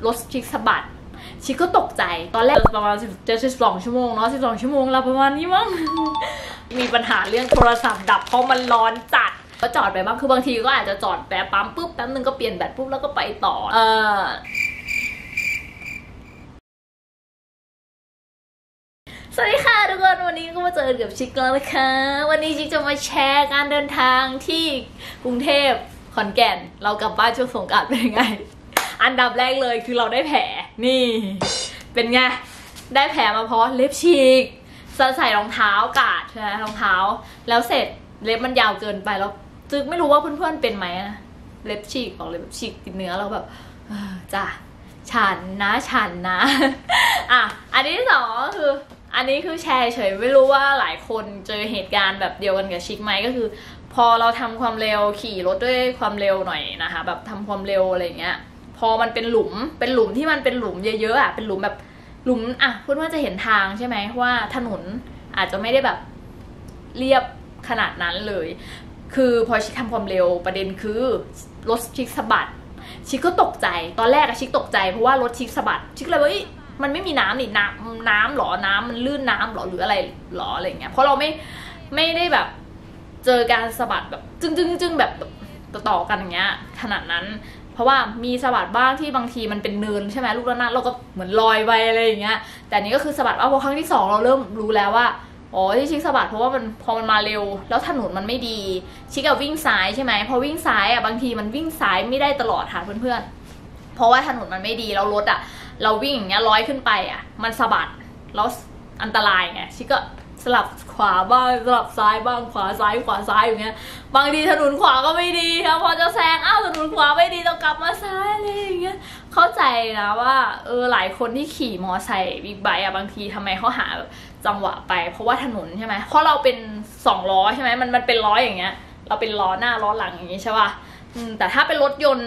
รถชิคสะบัดชิคก็ตกใจตอนแรกประมาณ12 ชั่วโมงเนาะ12 ชั่วโมงเราประมาณนี้มั้ง มีปัญหาเรื่องโทรศัพท์ดับเพราะมันร้อนจัดก็จอดไปบ้างคือบางทีก็อาจจะจอดแป๊บปั๊มปุ๊บแป๊บนึงก็เปลี่ยนแบตปุ๊บแล้วก็ไปต่อสวัสดีค่ะทุกคนวันนี้ก็มาเจอกับชิคแล้วนะคะวันนี้ชิคจะมาแชร์การเดินทางที่กรุงเทพขอนแก่นเรากลับบ้านช่วงสงกรานต์เป็นไงอันดับแรกเลยคือเราได้แผลนี่เป็นไงได้แผลมาเพราะเล็บฉีกใส่รองเท้ากาดใช่ไหมรองเท้าแล้วเสร็จเล็บมันยาวเกินไปแล้วจึงไม่รู้ว่าเพื่อนๆเป็นไหมนะเล็บฉีกออกเลยแบบฉีกติดเนื้อแล้วแบบจ้ะฉันนะอ่ะอันที่สองก็คืออันนี้คือแชร์เฉยไม่รู้ว่าหลายคนเจอเหตุการณ์แบบเดียวกันกับชิคไหมก็คือพอเราทำความเร็วขี่รถด้วยความเร็วหน่อยนะคะแบบทำความเร็วอะไรเงี้ยพอมันเป็นหลุมที่มันเป็นหลุมเยอะๆอ่ะเป็นหลุมแบบหลุมอ่ะเพื่อนๆจะเห็นทางใช่ไหมว่าถนนอาจจะไม่ได้แบบเรียบขนาดนั้นเลยคือพอชิคทำความเร็วประเด็นคือรถชิคสะบัดชิคก็ตกใจตอนแรกอะชิคตกใจเพราะว่ารถชิคสะบัดชิคเลยว่ามันไม่มีน้ำนี่น้ำหรอน้ำมันลื่นน้ำหรอหรืออะไรหรออะไรเงี้ยเพราะเราไม่ได้แบบเจอการสะบัดแบบจึ้งแบบต่อกันอย่างเงี้ยขนาดนั้นเพราะว่ามีสะบัดบ้างที่บางทีมันเป็นเนินใช่ไหมลูกระนาดเราก็เหมือนลอยไปอะไรอย่างเงี้ยแต่นี้ก็คือสะบัดว่าพอครั้งที่2เราเริ่มรู้แล้วว่าอ๋อที่ชิคสะบัดเพราะว่าพอมันมาเร็วแล้วถนนมันไม่ดีชิควิ่งซ้ายใช่ไหมพอวิ่งซ้ายอ่ะบางทีมันวิ่งซ้ายไม่ได้ตลอดค่ะเพื่อนๆเพราะว่าถนนมันไม่ดีแล้วรถอ่ะเราวิ่งอย่างเงี้ยร้อยขึ้นไปอ่ะมันสะบัดแล้วอันตรายไงชิคก็สลับขวาบ้างสลับซ้ายบ้างขวาซ้ายอย่างเงี้ยบางทีถนนขวาก็ไม่ดีครับพอจะแซงถนนขวาไม่ดีต้องกลับมาซ้ายอะไรอย่างเงี้ยเข้าใจนะว่าหลายคนที่ขี่มอไซค์บิ๊กไบค์บางทีทำไมเขาหาจังหวะไปเพราะว่าถนนใช่ไหมเพราะเราเป็น2 ล้อใช่ไหมมันเป็นล้ออย่างเงี้ยเราเป็นล้อหน้าล้อหลังอย่างงี้ใช่ป่ะแต่ถ้าเป็นรถยนต์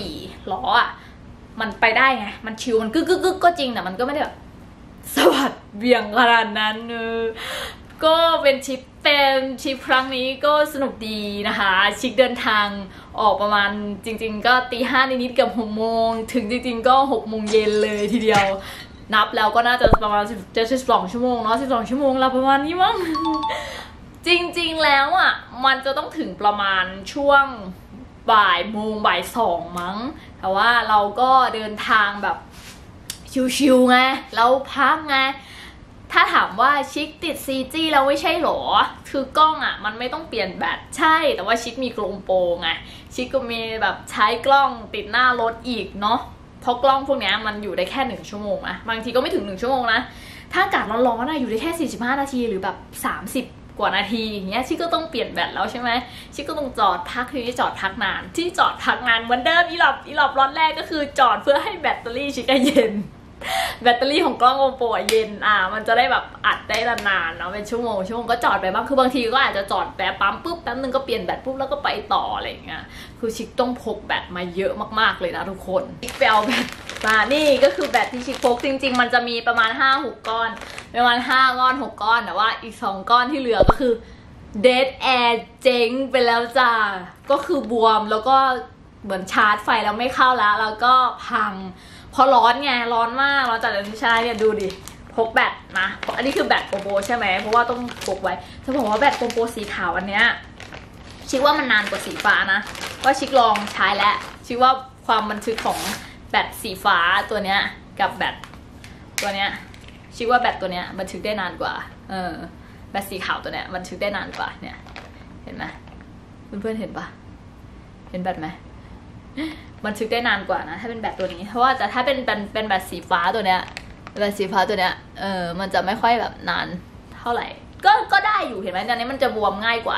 4 ล้ออ่ะมันไปได้ไงมันชิวมันกึกก็จริงแต่มันก็ไม่ได้แบบสวัสดเบี่ยงขนาดนั้นก็เป็นทริปครั้งนี้ก็สนุกดีนะคะชิคเดินทางออกประมาณจริงๆก็5:00นิดๆกับ6 โมงถึงจริงๆก็6 โมงเย็นเลยทีเดียวนับแล้วก็น่าจะประมาณ12 ชั่วโมงเนาะ12 ชั่วโมงเราประมาณนี้มั้งจริงๆแล้วอ่ะมันจะต้องถึงประมาณช่วงบ่าย 2มั้งแต่ว่าเราก็เดินทางแบบชิวๆไงแล้วพักไงถ้าถามว่าชิคติด CG แล้วไม่ใช่หรอคือกล้องอ่ะมันไม่ต้องเปลี่ยนแบตใช่แต่ว่าชิคมีกลมโปรไงชิคก็มีแบบใช้กล้องติดหน้ารถอีกเนาะเพราะกล้องพวกนี้มันอยู่ได้แค่1 ชั่วโมงนะบางทีก็ไม่ถึง1 ชั่วโมงนะถ้าอากาศร้อนๆนะอยู่ได้แค่45 นาทีหรือแบบ30 กว่านาทีอย่างเงี้ยชิคก็ต้องเปลี่ยนแบตแล้วใช่ไหมชิคก็ต้องจอดพักที่จอดพักนานที่จอดพักนานเหมือนเดิมอีหลับร้อนแรกก็คือจอดเพื่อให้แบตเตอรี่ชิคเย็นแบตเตอรี่ของกล้องโกโปรเย็นมันจะได้แบบอัดได้นานๆเนาะเป็นชั่วโมงก็จอดไปบ้างคือบางทีก็อาจจะจอดแป๊บปั๊มปุ๊บแป๊บนึงก็เปลี่ยนแบตปุ๊บแล้วก็ไปต่ออะไรอย่างเงี้ยคือชิคต้องพกแบตมาเยอะมากๆเลยนะทุกคนชิคไปเอาแบตมานี่ก็คือแบตที่ชิคพกจริงๆมันจะมีประมาณ5-6 ก้อนประมาณ5 ก้อน 6 ก้อนแต่ว่าอีก2 ก้อนที่เหลือก็คือเดดแอร์เจ๊งไปแล้วจ้าก็คือบวมแล้วก็เหมือนชาร์จไฟแล้วไม่เข้าแล้วก็พังพอร้อนไงร้อนมากร้อนจัดเลยใช่เนี่ยดูดิพกแบตนะอันนี้คือแบตโกโปรใช่ไหมเพราะว่าต้องพกไว้จะบอกว่าแบตโกโปรสีขาวอันเนี้ยชิคว่ามันนานกว่าสีฟ้านะว่าชิคลองใช้แล้วชิคว่าความบันทึกของแบตสีฟ้าตัวเนี้ยกับแบตตัวเนี้ยชิคว่าแบตตัวเนี้ยบันทึกได้นานกว่าแบตสีขาวตัวเนี้ยบันทึกได้นานกว่าเนี่ยเห็นไหมเพื่อนๆเห็นปะเห็นแบตไหมบันทึกได้นานกว่านะถ้าเป็นแบตตัวนี้เพราะว่าแต่ถ้าเป็นแบตสีฟ้าตัวเนี้ยแบตสีฟ้าตัวเนี้ยมันจะไม่ค่อยแบบนานเท่าไหร่ก็ได้อยู่เห็นไหมตอนนี้มันจะบวมง่ายกว่า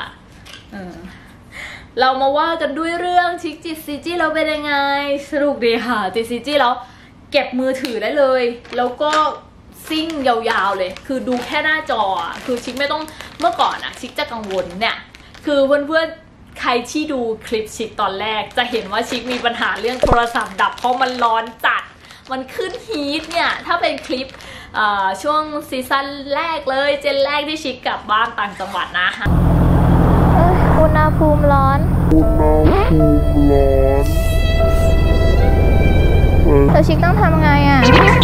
เรามาว่ากันด้วยเรื่องชิคจิต CG เราเป็นยังไงสนุกดีค่ะติด CG แล้วเก็บมือถือได้เลยแล้วก็ซิ่งยาวๆเลยคือดูแค่หน้าจอคือชิคไม่ต้องเมื่อก่อนอะชิคจะกังวลเนี่ยคือเพื่อนใครที่ดูคลิปชิคตอนแรกจะเห็นว่าชิคมีปัญหาเรื่องโทรศัพท์ดับเพราะมันร้อนจัดมันขึ้นฮีทเนี่ยถ้าเป็นคลิปช่วงซีซั่นแรกเลยเจนแรกที่ชิคกลับบ้านต่างจังหวัดนะอุณหภูมิร้อนแล้วชิคต้องทำไงอ่ะ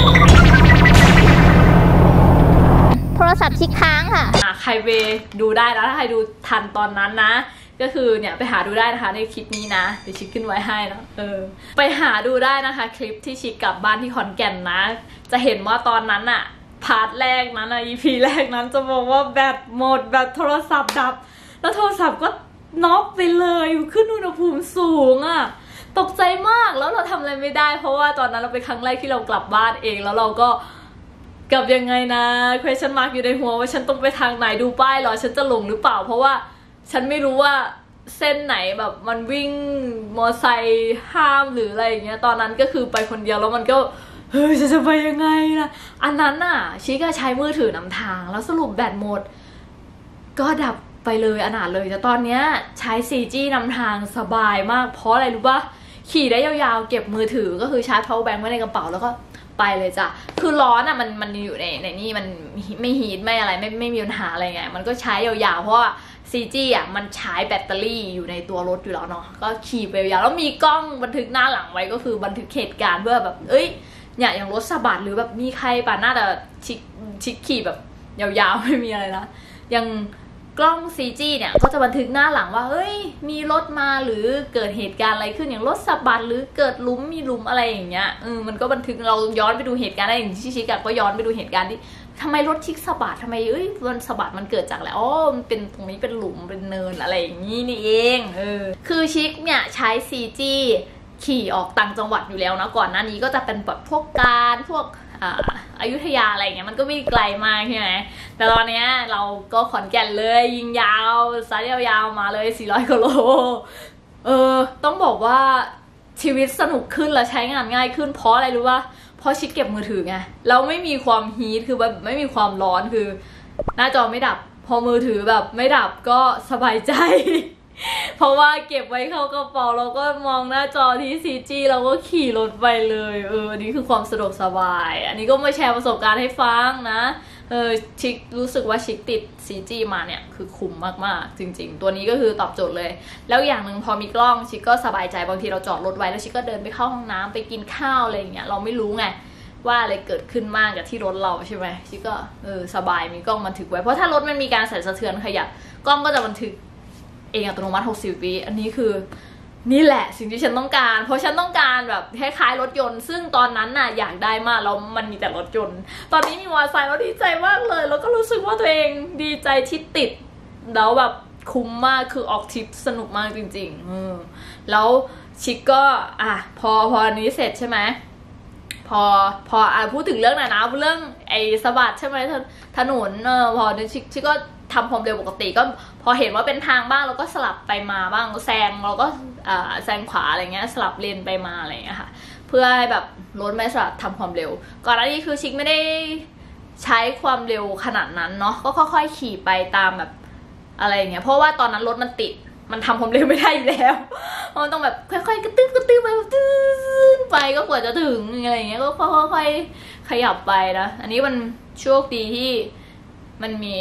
โทรศัพท์ชิคค้างค่ะใครไปดูได้นะถ้าใครดูทันตอนนั้นนะก็คือเนี่ยไปหาดูได้นะคะในคลิปนี้นะเดี๋ยวชิคขึ้นไว้ให้นะไปหาดูได้นะคะคลิปที่ชิคกลับบ้านที่ขอนแก่นนะจะเห็นว่าตอนนั้นอะพาร์ทแรกนั้นอะ EP แรกนั้นจะบอกว่าแบตหมดแบตโทรศัพท์ดับแล้วโทรศัพท์ก็น็อกไปเลยขึ้นอุณหภูมิสูงอะตกใจมากแล้วเราทำอะไรไม่ได้เพราะว่าตอนนั้นเราเป็นครั้งแรกที่เรากลับบ้านเองแล้วเราก็กลับยังไงนะ question mark อยู่ในหัวว่าฉันต้องไปทางไหนดูป้ายหรอฉันจะหลงหรือเปล่าเพราะว่าฉันไม่รู้ว่าเส้นไหนแบบมันวิ่งมอไซค์ห้ามหรืออะไรอย่างเงี้ยตอนนั้นก็คือไปคนเดียวแล้วมันก็เฮ้ยจะไปยังไงนะอันนั้นน่ะชิก็ใช้มือถือนำทางแล้วสรุปแบตหมดก็ดับไปเลยอนาถเลยแต่ตอนเนี้ยใช้ 4G นำทางสบายมากเพราะอะไรรู้ปะขี่ได้ยาวๆเก็บมือถือก็คือชาร์จ power bank ไว้ในกระเป๋าแล้วก็ไปเลยจ้ะคือร้อนอ่ะมันอยู่ในนี่มันไม่ฮีทไม่อะไรไม่มีปัญหาอะไรไงมันก็ใช้ยาวๆเพราะว่า 4G อ่ะมันใช้แบตเตอรี่อยู่ในตัวรถอยู่แล้วเนาะก็ขี่ไปยาวแล้วมีกล้องบันทึกหน้าหลังไว้ก็คือบันทึกเหตุการณ์เพื่อแบบเนี่ยอย่างรถสะบัดหรือแบบมีใครปาดหน้าแต่ชิคขี่แบบยาวๆไม่มีอะไรนะอย่างกล้อง 4G เนี่ยก็จะบันทึกหน้าหลังว่ามีรถมาหรือเกิดเหตุการณ์อะไรขึ้นอย่างรถสะบัดหรือเกิดมีหลุมอะไรอย่างเงี้ยมันก็บันทึกเราย้อนไปดูเหตุการณ์ได้อย่างที่ชิคก็ย้อนไปดูเหตุการณ์ที่ทำไมรถชิคสะบัดทำไมมันสะบัดมันเกิดจากอะไรมันเป็นตรงนี้เป็นหลุมเป็นเนินอะไรอย่างนี้นี่เองคือชิคเนี่ยใช้ 4G ขี่ออกต่างจังหวัดอยู่แล้วนะก่อนหน้านี้ก็จะเป็นแบบพวกการพวกอยุธยาอะไรเงี้ยมันก็ไม่ไกลมากใช่ไหมแต่ตอนนี้เราก็ขอนแก่นเลยยิงยาวสายยาวๆมาเลย400กิโลต้องบอกว่าชีวิตสนุกขึ้นและใช้งานง่ายขึ้นเพราะอะไรรู้ป่ะเพราะชิคเก็บมือถือไงเราไม่มีความฮีทคือแบบไม่มีความร้อนคือหน้าจอไม่ดับพอมือถือแบบไม่ดับก็สบายใจเพราะว่าเก็บไว้เข้ากระเป๋าเราก็มองหน้าจอที่ 4G เราก็ขี่รถไปเลยอันนี้คือความสะดวกสบายอันนี้ก็มาแชร์ประสบการณ์ให้ฟังนะชิครู้สึกว่าชิคติด 4G มาเนี่ยคือคุ้มมากๆจริงๆตัวนี้ก็คือตอบโจทย์เลยแล้วอย่างหนึ่งพอมีกล้องชิคก็สบายใจบางทีเราจอดรถไว้แล้วชิคก็เดินไปเข้าห้องน้ำไปกินข้าวอะไรอย่างเงี้ยเราไม่รู้ไงว่าอะไรเกิดขึ้นมากกับที่รถเราใช่ไหมชิคก็สบายมีกล้องบันทึกไว้เพราะถ้ารถมันมีการสั่นสะเทือนขยับกล้องก็จะบันทึกเองอัตโนมัติ60 วิอันนี้คือนี่แหละสิ่งที่ฉันต้องการเพราะฉันต้องการแบบคล้ายๆรถยนต์ซึ่งตอนนั้นน่ะอยากได้มากแล้วมันมีแต่รถยนต์ตอนนี้มีมอเตอร์ไซค์แล้วดีใจมากเลยแล้วก็รู้สึกว่าตัวเองดีใจที่ติดแล้วแบบคุ้มมากคือออกทริปสนุกมากจริงๆแล้วชิคก็พออันนี้เสร็จใช่ไหมพอพูดถึงเรื่องไหนนะเรื่องไอ้สะบัดใช่ไหมถนนพอชิคก็ทำความเร็วปกติก็พอเห็นว่าเป็นทางบ้างเราก็สลับไปมาบ้างแซงเราก็แซงขวาอะไรเงี้ยสลับเลนไปมาอะไรเงี้ยค่ะเพื่อให้แบบรถไม่สลับทำความเร็วก่อนหน้านี้คือชิคไม่ได้ใช้ความเร็วขนาดนั้นเนาะก็ค่อยๆขี่ไปตามแบบอะไรเงี้ยเพราะว่าตอนนั้นรถมันติดมันทำความเร็วไม่ได้อยู่แล้วมันต้องแบบค่อยๆกระตื้อไปไปก็กว่าจะถึงอะไรเงี้ยก็ค่อยๆขยับไปนะอันนี้มันโชคดีที่มันมี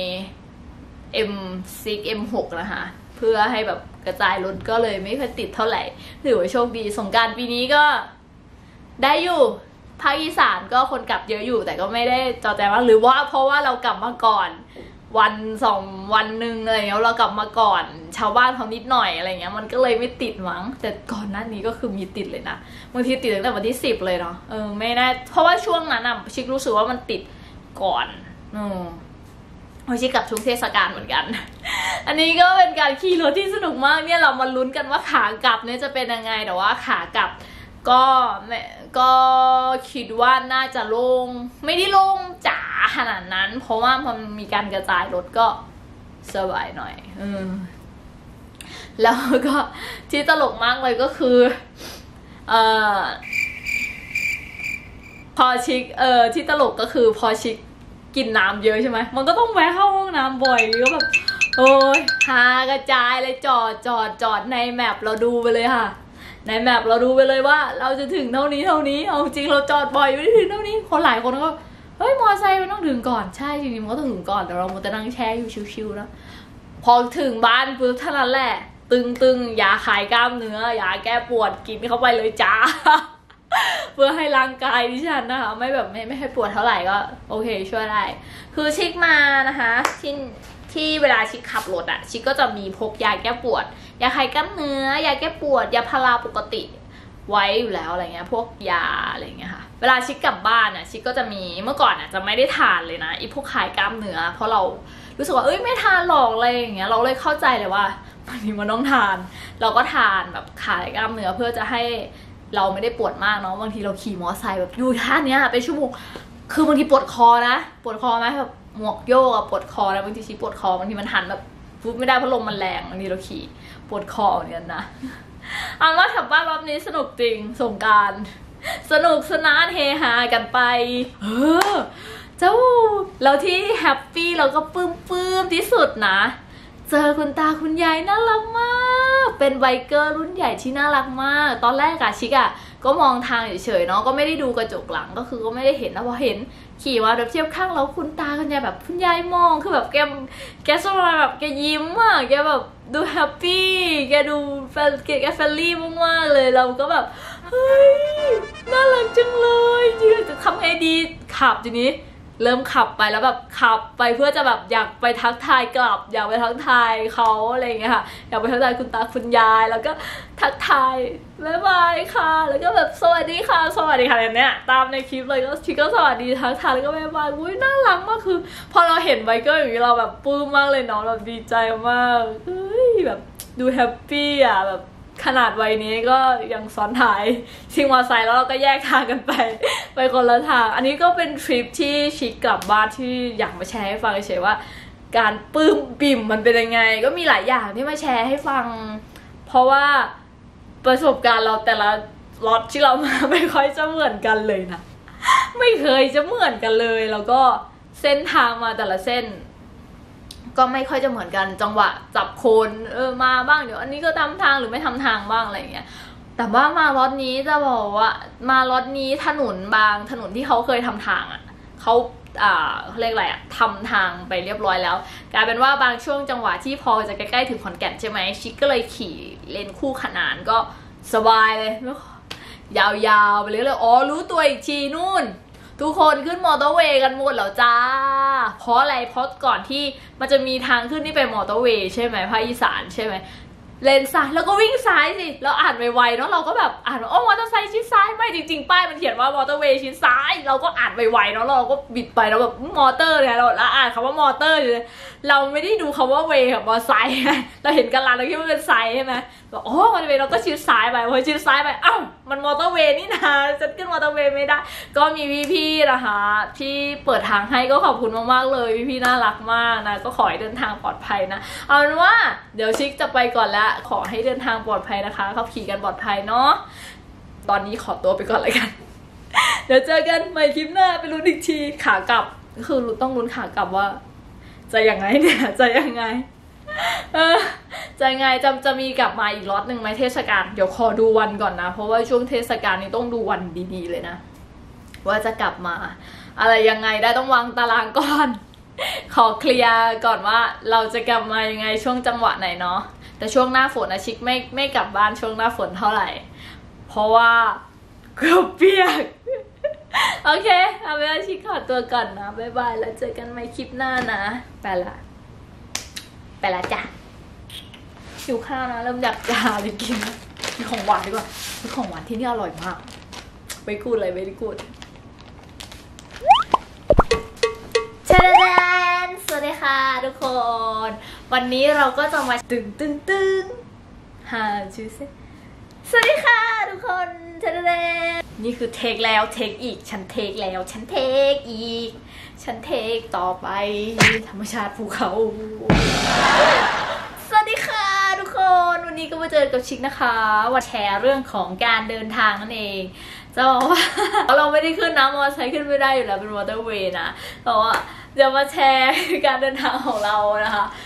M6 M6 นะคะเพื่อให้แบบกระจายรถก็เลยไม่ค่อยติดเท่าไหร่ถือว่าโชคดีสงกรานต์ปีนี้ก็ได้อยู่ภาคอีสานก็คนกลับเยอะอยู่แต่ก็ไม่ได้จอแจมากหรือว่าเพราะว่าเรากลับมาก่อน1-2 วันนึงอะไรเงี้ยเรากลับมาก่อนชาวบ้านเขานิดหน่อยอะไรเงี้ยมันก็เลยไม่ติดมั้งแต่ก่อนหน้านี้ก็คือมีติดเลยนะบางทีติดตั้งแต่วันที่10เลยเนาะไม่แน่เพราะว่าช่วงนั้นชิครู้สึกว่ามันติดก่อนชิคกับช่วงเทศกาลเหมือนกันอันนี้ก็เป็นการขี่รถที่สนุกมากเนี่ยเรามาลุ้นกันว่าขากลับเนี่ยจะเป็นยังไงแต่ว่าขากลับก็คิดว่าน่าจะโล่งไม่ได้โล่งจ๋าขนาดนั้นเพราะว่ามันมีการกระจายรถก็สบายหน่อยแล้วก็ที่ตลกมากเลยก็คือพอชิคที่ตลกก็คือพอชิคกินน้ำเยอะใช่ไหมมันก็ต้องแวะเข้าห้องน้ำบ่อยก็แบบโอ้ยหากระจายเลยจอดในแมปเราดูไปเลยค่ะในแมปเราดูไปเลยว่าเราจะถึงเท่านี้เอาจริงเราจอดบ่อยไม่ได้ถึงเท่านี้คนหลายคนก็เฮ้ยมอเตอร์ไซค์มันต้องถึงก่อนใช่จริงๆมันก็ต้องถึงก่อนแต่เรามัวแต่นั่งแช่อยู่ชิวๆแล้วพอถึงบ้านปุ๊บเท่านั้นแหละตึงยาคลายกล้ามเนื้อยาแก้ปวดกินเข้าไปเลยจ้าเพื่อให้ร่างกายดิฉันนะคะไม่ให้ปวดเท่าไหร่ก็โอเคช่วยได้คือชิคมานะคะที่เวลาชิคขับรถอะชิคก็จะมีพกยาแก้ปวดยาคลายกล้ามเนื้อยาแก้ปวดยาพาราปกติไว้อยู่แล้วอะไรเงี้ยพวกยาอะไรเงี้ยค่ะเวลาชิคกลับบ้านอะชิคก็จะมีเมื่อก่อนอะจะไม่ได้ทานเลยนะพวกคลายกล้ามเนื้อเพราะเรารู้สึกว่าไม่ทานหรอกอะไรอย่างเงี้ยเราเลยเข้าใจเลยว่าบางทีมันต้องทานเราก็ทานแบบคลายกล้ามเนื้อเพื่อจะให้เราไม่ได้ปวดมากเนาะบางทีเราขี่มอเตอร์ไซค์แบบอยู่ท่านี้เป็นชั่วโมงคือบางทีปวดคอนะปวดคอไหมแบบหมวกโยกอะปวดคอนะบางทีชิปวดคอบางทีมันหันแบบฟุบไม่ได้เพราะลมมันแรงบางทีเราขี่ปวดคอเหมือนกันนะเอาว่าแถวบ้านรอบนี้สนุกจริงสงกรานต์สนุกสนานเฮฮากันไปเจ้าแล้วที่แฮปปี้เราก็ปลื้มที่สุดนะเจอคุณตาคุณยายน่ารักมากเป็นไบเกอร์รุ่นใหญ่ที่น่ารักมากตอนแรกอะชิกอะก็มองทางเฉยๆเนาะก็ไม่ได้ดูกระจกหลังก็คือก็ไม่ได้เห็นนะพอเห็นขี่มาแบบเทียบข้างแล้วคุณตาคุณยายแบบคุณยายมองคือแบบแกสมาแบบแกยิ้มอะแกแบบดูแฮปปี้แกดูแฟรลี่มากๆเลยเราก็แบบเฮ้ยน่ารักจังเลยจริงจะทำไงดีขับทีนี้เริ่มขับไปแล้วแบบขับไปเพื่อจะแบบอยากไปทักทายกลับอยากไปทักทายเขาอะไรอย่างเงี้ยค่ะอยากไปทักทายคุณตาคุณยายแล้วก็ทักทายบ๊ายบายค่ะแล้วก็แบบสวัสดีค่ะสวัสดีค่ะแบบเนี้ยตามในคลิปเลยก็ชิคก็สวัสดีทักทายแล้วก็บ๊ายบายอุ้ยน่ารักมากคือพอเราเห็นไบเกอร์อย่างนี้เราแบบปลื้มมากเลยเนาะเราดีใจมากเฮ้ยแบบดูแฮปปี้อ่ะแบบขนาดวัยนี้ก็ยังซ้อนท้ายชิงมอเตอร์ไซค์แล้วเราก็แยกทางกันไปคนละทางอันนี้ก็เป็นทริปที่ชิคกลับบ้านที่อยากมาแชร์ให้ฟังเฉยๆว่าการปลื้มปิ่มมันเป็นยังไงก็มีหลายอย่างที่มาแชร์ให้ฟังเพราะว่าประสบการณ์เราแต่ละล็อตที่เรามาไม่ค่อยจะเหมือนกันเลยนะไม่เคยจะเหมือนกันเลยแล้วก็เส้นทางมาแต่ละเส้นก็ไม่ค่อยจะเหมือนกันจังหวะจับโคนมาบ้างเดี๋ยวอันนี้ก็ทำทางหรือไม่ทำทางบ้างอะไรอย่างเงี้ยแต่ว่ามารถนี้จะบอกว่ามารถนี้ถนนบางถนนที่เขาเคยทำทางอ่ะเขาเรียกอะไรอ่ะทำทางไปเรียบร้อยแล้วกลายเป็นว่าบางช่วงจังหวะที่พอจะใกล้ๆถึงขอนแก่นใช่ไหมชิคก็เลยขี่เลนคู่ขนานก็สบายเลยยาวๆไปเรื่อยๆอ๋อรู้ตัวอีกทีนู่นทุกคนขึ้นมอเตอร์เวย์กันหมดแล้วจ้าเพราะอะไรเพราะก่อนที่มันจะมีทางขึ้นที่ไปมอเตอร์เวย์ใช่ไหมภาคอีสานใช่ไหมเลนซ้ายแล้วก็วิ่งซ้ายสิเราอ่านไวๆเนาะเราก็แบบอ่านว่าโอ้มอเตอร์ไซค์ชิดซ้ายไม่จริงๆป้ายมันเขียนว่ามอเตอร์เวย์ชิดซ้ายเราก็อ่านไวๆเนาะเราก็บิดไปแล้วแบบมอเตอร์เนี่ยเราอ่านคำว่ามอเตอร์อยู่เลยเราไม่ได้ดูคำว่าเวย์กับมอไซค์เราเห็นกันลานเราคิดว่าเป็นไซค์ใช่ไหมบอกโอ้มอเตอร์เวย์เราก็ชิดซ้ายไปพอชิดซ้ายไปอ้าวมันมอเตอร์เวย์นี่นะจะขึ้นมอเตอร์เวย์ไม่ได้ก็มีพี่ๆนะคะที่เปิดทางให้ก็ขอบคุณมากๆเลยพี่ๆน่ารักมากนะก็ขอให้เดินทางปลอดภัยนะเอาเป็นว่าเดี๋ยวชิคจะไปก่อนแล้วขอให้เดินทางปลอดภัยนะคะขับขี่กันปลอดภัยเนาะตอนนี้ขอตัวไปก่อนเลยกัน เดี๋ยวเจอกันใหม่คลิปหน้าไปลุ้นอีกทีขากลับคือต้องลุ้นขากลับว่าจะยังไงเนี่ยจะยังไงจะยังไงจะมีกลับมาอีกล็อตหนึ่งไหมเทศกาลเดี๋ยวขอดูวันก่อนนะเพราะว่าช่วงเทศกาลนี้ต้องดูวันดีๆเลยนะว่าจะกลับมาอะไรยังไงได้ต้องวางตารางก่อน ขอเคลียร์ก่อนว่าเราจะกลับมายังไงช่วงจังหวะไหนเนาะแต่ช่วงหน้าฝนนะชิคไม่กลับบ้านช่วงหน้าฝนเท่าไหร่เพราะว่าเกือบเปียก โอเคเอาไว้ชิคขอตัวก่อนนะบ๊ายบายแล้วเจอกันใหม่คลิปหน้านะไปละจ้ะหิวข้าวนะเริ่มอยากจะหาอะไรกินมีของหวานดีกว่าของหวานที่นี่อร่อยมากไม่กูดเลยไม่ได้กูดเชิญสวัสดีค่ะทุกคนวันนี้เราก็จะมาตึงหาชื่อเซสวัสดีค่ะทุกคนเชิญนี่คือเทคแล้วเทคอีกฉันเทคแล้วฉันเทคอีกฉันเทคต่อไปธรรมชาติภูเขาสวัสดีค่ะทุกคนวันนี้ก็มาเจอกับชิคนะคะมาแชร์เรื่องของการเดินทางนั่นเองจะบอกว่าเราไม่ได้ขึ้นนะมอเตอร์ไซค์ขึ้นไม่ได้อยู่แล้วเป็นมอเตอร์เวย์นะแต่ว่าจะมาแชร์การเดินทางของเรานะคะ